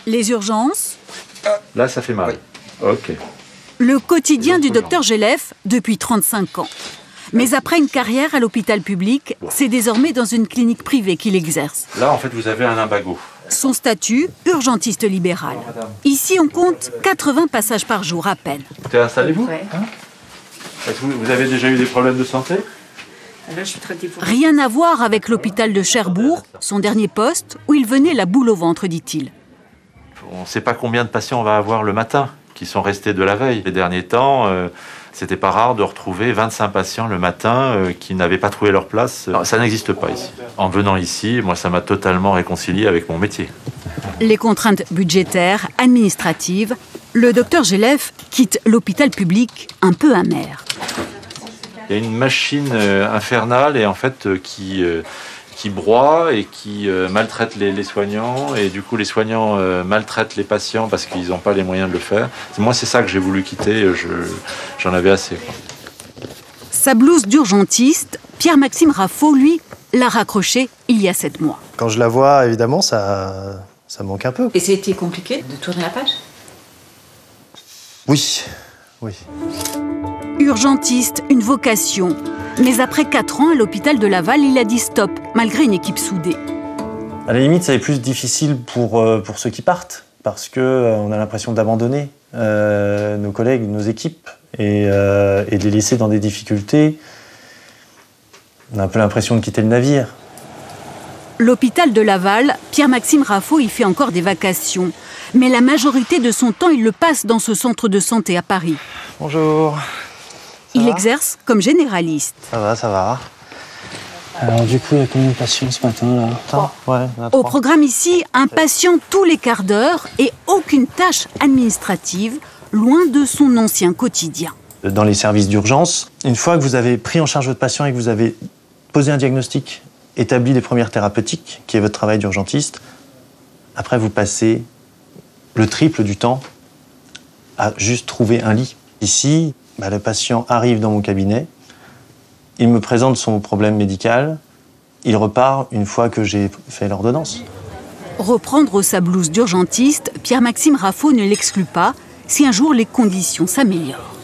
Les urgences. Là, ça fait mal. Oui. Ok. Le quotidien du docteur Gelef depuis 35 ans. Mais après une carrière à l'hôpital public, c'est désormais dans une clinique privée qu'il exerce. Là, en fait, vous avez un lumbago. Son statut, urgentiste libéral. Ici, on compte 80 passages par jour à peine. Installez-vous. Est-ce que vous avez déjà eu des problèmes de santé? Là, je suis traitée pour... Rien à voir avec l'hôpital de Cherbourg, son dernier poste, où il venait la boule au ventre, dit-il. On ne sait pas combien de patients on va avoir le matin, qui sont restés de la veille. Les derniers temps, c'était pas rare de retrouver 25 patients le matin qui n'avaient pas trouvé leur place. Alors, ça n'existe pas ici. En venant ici, moi, ça m'a totalement réconcilié avec mon métier. Les contraintes budgétaires, administratives, le docteur Gelef quitte l'hôpital public un peu amer. Il y a une machine infernale et en fait qui broie et qui maltraite les soignants, et du coup les soignants maltraitent les patients parce qu'ils n'ont pas les moyens de le faire. Moi, c'est ça que j'ai voulu quitter, j'en avais assez, quoi. Sa blouse d'urgentiste, Pierre-Maxime Raffaud, lui, l'a raccrochée il y a 7 mois. Quand je la vois, évidemment, ça manque un peu. Et c'était compliqué de tourner la page? Oui. Urgentiste, une vocation. Mais après 4 ans à l'hôpital de Laval, il a dit stop, malgré une équipe soudée. À la limite, ça est plus difficile pour ceux qui partent, parce qu'on a l'impression d'abandonner nos collègues, nos équipes, et de les laisser dans des difficultés. On a un peu l'impression de quitter le navire. L'hôpital de Laval, Pierre-Maxime Raffaud y fait encore des vacations. Mais la majorité de son temps, il le passe dans ce centre de santé à Paris. Bonjour. Il exerce comme généraliste. Ça va. Alors du coup, il y a combien de patients ce matin là? 3. Ouais, il y en a 3. Au programme ici, un patient tous les quarts d'heure et aucune tâche administrative, loin de son ancien quotidien. Dans les services d'urgence, une fois que vous avez pris en charge votre patient et que vous avez posé un diagnostic, établi les premières thérapeutiques, qui est votre travail d'urgentiste, après vous passez le triple du temps à juste trouver un lit. Ici, le patient arrive dans mon cabinet, il me présente son problème médical, il repart une fois que j'ai fait l'ordonnance. Reprendre sa blouse d'urgentiste, Pierre-Maxime Raffaud ne l'exclut pas si un jour les conditions s'améliorent.